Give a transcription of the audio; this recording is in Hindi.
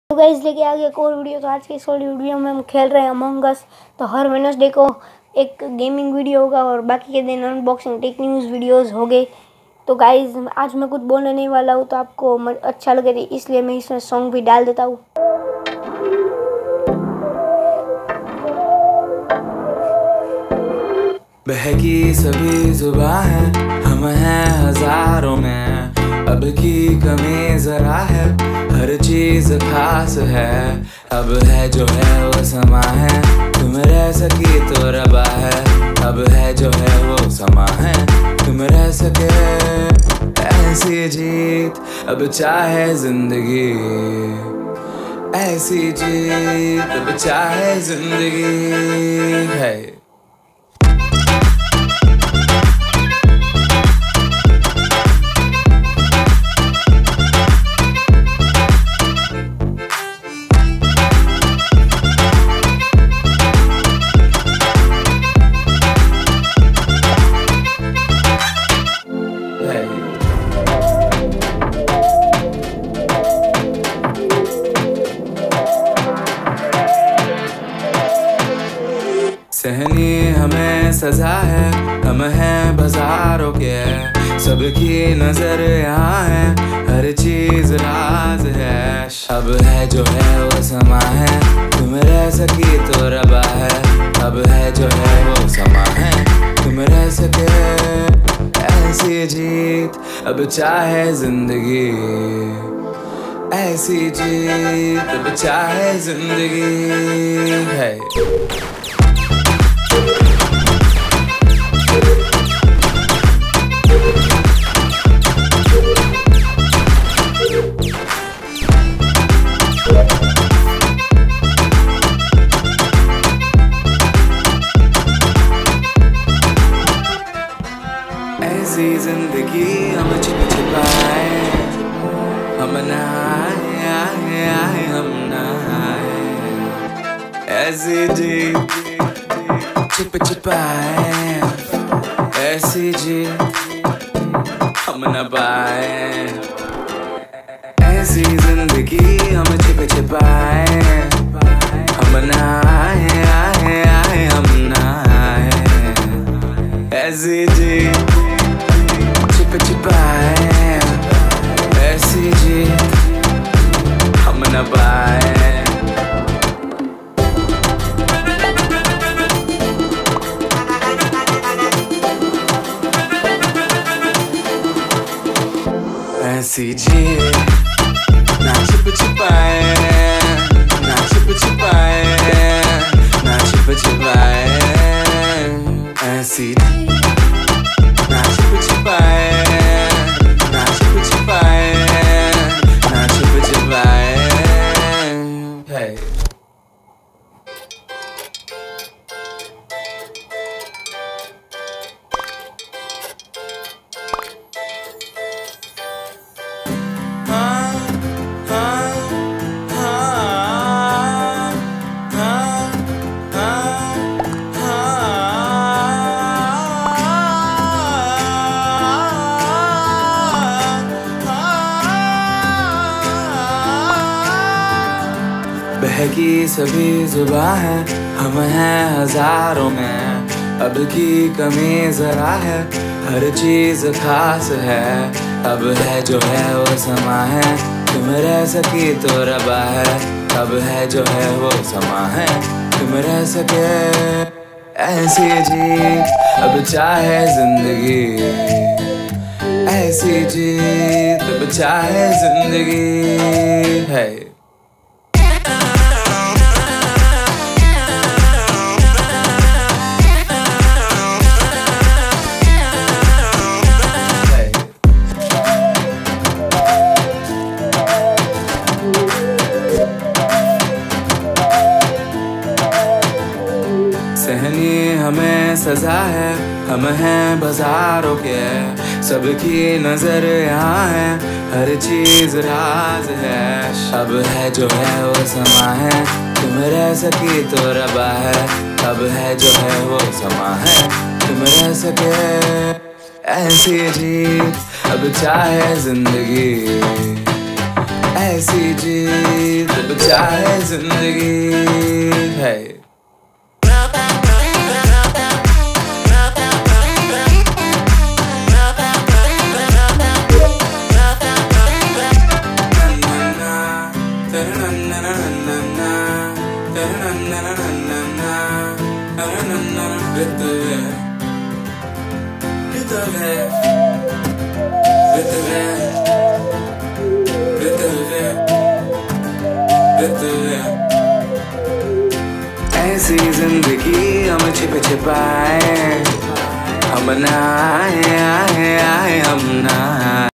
तो गाइस लेके आ गया एक और वीडियो। तो आज के इस वीडियो में हम खेल रहे हैं अमंग अस। तो हर वेडनेसडे को एक गेमिंग वीडियो होगा और बाकी के दिन अनबॉक्सिंग टेक न्यूज़ वीडियोस हो गए। तो गाइस आज मैं कुछ बोलने नहीं वाला हूँ, तो आपको अच्छा लगे इसलिए मैं इसमें सॉन्ग भी डाल देता हूँ। बहकी सभी जुबां है, हम हैं हजारों में, अब की कमी जरा है, हर चीज खास है। अब है जो है वो समा है, तुम रह सकी तो रबा है। अब है जो है वो समा है, तुम रह सके ऐसी जीत। अब चाहे जिंदगी ऐसी जीत, अब चाहे जिंदगी है। सहनी हमें सजा है, हम हैं बाजारों के, सबकी नजर यहाँ है, हर चीज राज है। अब है जो है वो समा है, तुम रह सकी तो रबा है। अब है जो है वो समा है, तुम रह सके ऐसी जीत। अब चाहे जिंदगी ऐसी जीत, अब चाहे जिंदगी है। ऐसी जिंदगी हम छिप छिपाए, हम नहाए हम नहाए। ऐसी जी छिप छिपाए, ऐसी जी हम न पाए। ऐसी जिंदगी हम छिप छिपाए, हम नहाए हम नहाए। ऐसी जी छिप छिपाए, ऐसी जीत हम न पाए। ऐसी जीत ना छिप छिपाए, ना छिप छिपाए, ना छिप छिपाए। ऐसी ना छिप छिपाए, ना छिप छिपाए, ना छिप छिपाए है। बहकी सभी जुबां है, हम हैं हजारों में, अब की कमी जरा है, हर चीज खास है। अब है जो है वो समा है, तुम रह सकी तो रबा है। अब है जो है वो समा है, तुम रह सके ऐसी जीत। अब चाहे जिंदगी ऐसी जीत, अब चाहे जिंदगी है। सहनी हमें सजा है, हम हैं बाजारों के, सबकी नजर यहाँ है, हर चीज राज है। अब है जो है वो समा है, तुम रह सकी तो रबा है। अब है जो है वो समा है, तुम रह सके ऐसी जीत। अब चाहे जिंदगी ऐसी जीत चाहे जिंदगी है। ऐसी जिंदगी हम छिपे छिपाए, हम ना आए हम ना